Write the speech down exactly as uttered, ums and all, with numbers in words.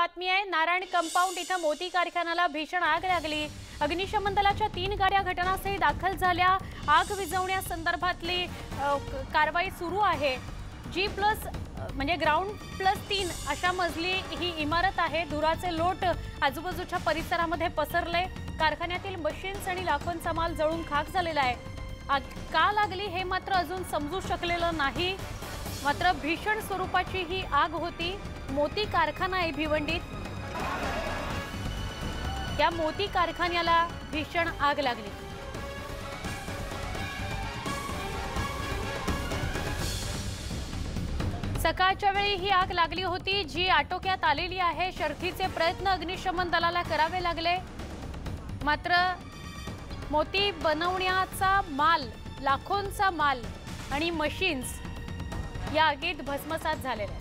बातमी आहे। नारायण कंपाऊंड इथं मोती कारखान्याला भीषण आग लागली। अग्निशमन दलाच्या तीन गाड्या घटनास्थळी दाखल झाल्या। आग विझवण्यासंदर्भातली कारवाई सुरू आहे। जी प्लस म्हणजे ग्राउंड प्लस तीन अशा मजली ही इमारत आहे। धुराचे लोट आजूबाजूच्या परिसरामध्ये पसरले। कारखान्यातील मशीन्स आणि लाखोंचा माल जळून खाक झालेला आहे। आग का लागली हे मात्र अजून समजू शकलेलं नाही। मात्र भीषण स्वरूपाची ही आग होती। मोती कारखाना आहे भिवंडीत, या मोती कारखान्याला भीषण आग लागली। सकाळच्या वेळी ही आग लागली होती, जी आटोक्यात आलेली आहे। शर्थीचे प्रयत्न अग्निशमन दलाला करावे लागले, मात्र मोती बनवण्याचा माल, लाखोंचा माल आणि मशीन्स या आगीत भस्मसात झालेले आहेत।